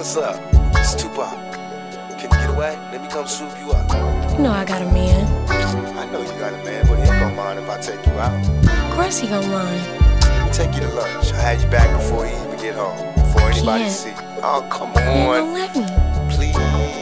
what's up? It's Tupac. Can you get away? Let me come swoop you up. You know I got a man. I know you got a man, but he ain't gonna mind if I take you out. Of course he gonna mind. Let me take you to lunch. I'll have you back before you even get home. Before anybody see you. Oh, come on. You don't let me. Please.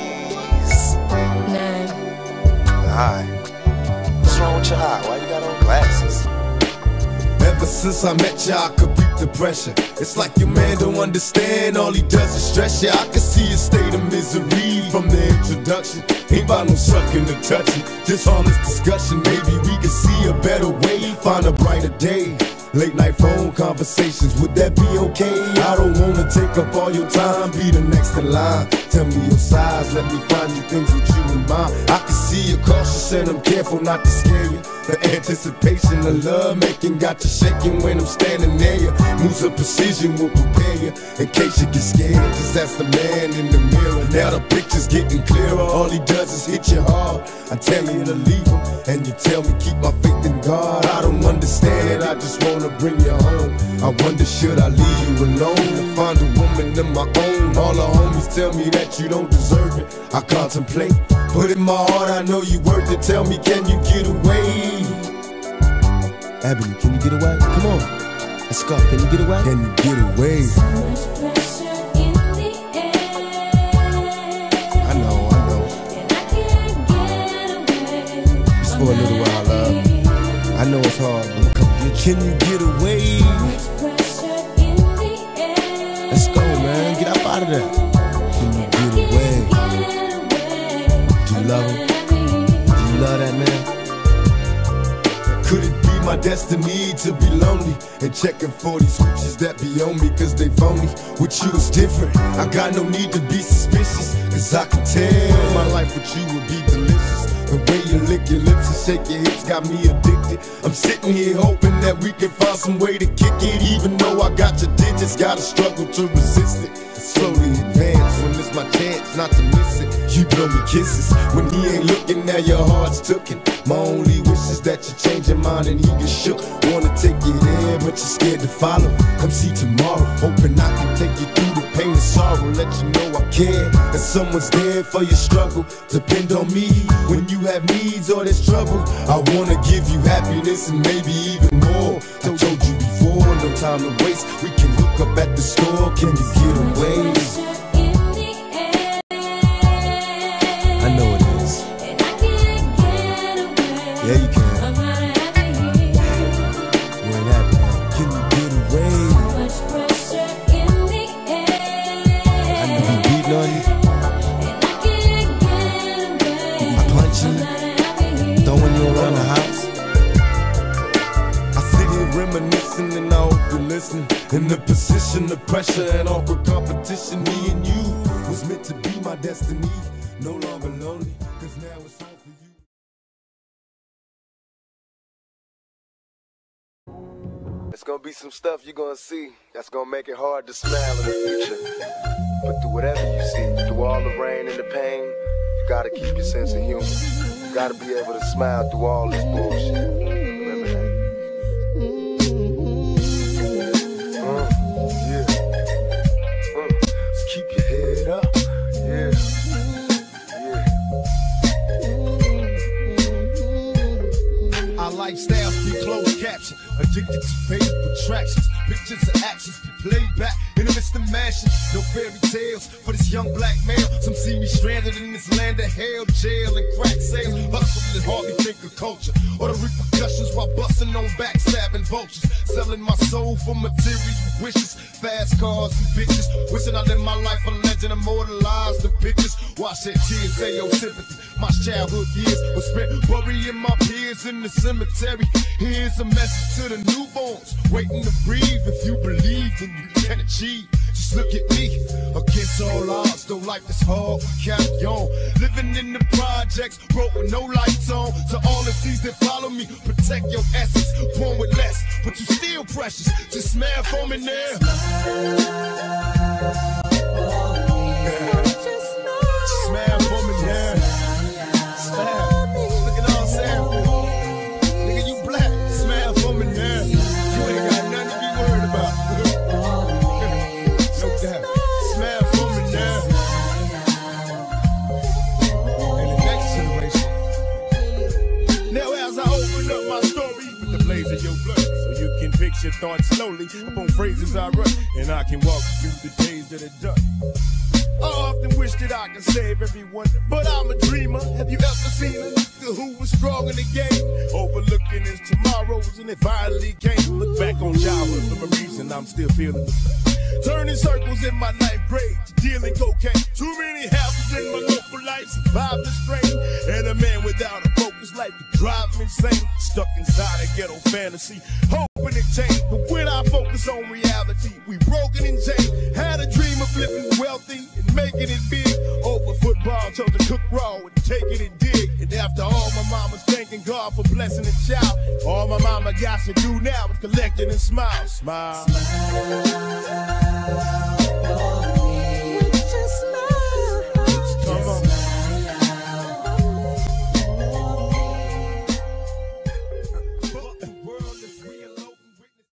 Nah. Alright. What's wrong with your eye? Why you got on glasses? Ever since I met ya, I could beat the pressure. It's like your man don't understand, all he does is stress ya. I can see a state of misery from the introduction. Ain't about no sucking or touching, just honest discussion. Maybe we can see a better way, find a brighter day. Late night phone conversations, would that be okay? I don't wanna take up all your time, be the next in line. Tell me your size, let me find you things with you in mind. I can see you're cautious and I'm careful not to scare you. The anticipation of love making got you shaking when I'm standing near you. Moves of precision will prepare you in case you get scared. Just ask the man in the mirror. Now the picture's getting clearer. All he does is hit you hard. I tell you to leave him, and you tell me keep my faith in God. I don't understand it, I just wanna bring you home. I wonder should I leave you alone and find a woman of my own. All the homies tell me that you don't deserve it. I contemplate, but in my heart I know you worth it. Tell me, can you get away? Ebony, can you get away? Come on, let's go. Can you get away? Can you get away? So much pressure in the air. I know. And I can't get away. Just for a little while, love. I know it's hard, but come get. Can you get away? So much pressure in the air. Let's go, man. Get up out of there. Can you get away? Do you love him? Do you love that man? Could it be my destiny to be lonely and checking for these hoochies that be on me cause they phony? With you it's different, I got no need to be suspicious, cause I can tell my life with you would be delicious. The way you lick your lips and shake your hips got me addicted. I'm sitting here hoping that we can find some way to kick it. Even though I got your digits, gotta struggle to resist it. Slowly advance when it's my chance not to miss it. You blow me kisses when he ain't looking, now your heart's tooken. My only wish is that you change your mind and he get shook. Wanna take you there, but you're scared to follow. Come see tomorrow, hoping I can take you through the pain and sorrow. Let you know I care, that someone's there for your struggle. Depend on me when you have needs or there's trouble. I wanna give you happiness and maybe even more. I told you before, no time to waste. We can hook up at the store, can you get away? I know it is. And I can't get away. Yeah, you can. I'm not happy here. You ain't happy. Can you get away? So much pressure in the air. I know he beating on you. And I can't get away. I punch you, I'm not happy here. throwing you around the house. I sit here reminiscing and I hope you listen. In the position of pressure and awkward competition, me and you was meant to be my destiny. No longer lonely, cause now it's on for you. It's gonna be some stuff you're gonna see that's gonna make it hard to smile in the future. But through whatever you see, through all the rain and the pain, you gotta keep your sense of humor. You gotta be able to smile through all this bullshit. Remember that. Yeah. So keep your head up. Yeah. Our lifestyles be closed caption, addicted to fake attractions. Pictures of actions be played back in the midst of mansion. No fairy tales for this young black male. Some see me stranded in this land of hell, jail and crack sales. Hustle and hardly think of culture or the repercussions while busting on backstabbing vultures. Selling my soul for material wishes, fast cars and bitches. Wishing I lived my life a legend, immortalized the pictures. Watch that tears say your sympathy. My childhood years was spent burying my peers in the cemetery. Here's a message to the newborns waiting to breathe. If you believe, then you can achieve. Just look at me, against all odds, though life is hard, carry on. Living in the projects, broke with no lights on. To all the seas that follow me, protect your essence. Born with less, but you still precious. Just smile for me now. Just smile for me now. Smile. Look at all Sam. Nigga, you black. Smile for me now. You ain't got nothing to be worried about. No doubt. Smile for me now. your thoughts slowly upon phrases I wrote, and I can walk through the days that are done. I often wish that I could save everyone, but I'm a dreamer. Have you ever seen a nigga who was strong in the game, overlooking his tomorrows, and it finally came? Look back on childhood for a reason I'm still feeling it. Turning circles in my ninth grade, dealing cocaine. Too many houses in my local life, survived the strain. And a man without a focus life could drive me insane. Stuck inside a ghetto fantasy, hoping it changed. But when I focus on reality, we broken and chained. Had a dream of living wealthy and making it big. Over football, chose to cook raw and taking it dig. And after all, my mama's thanking God for blessing a child. All my mama got to do now is collect it and smile. Smile. Smile.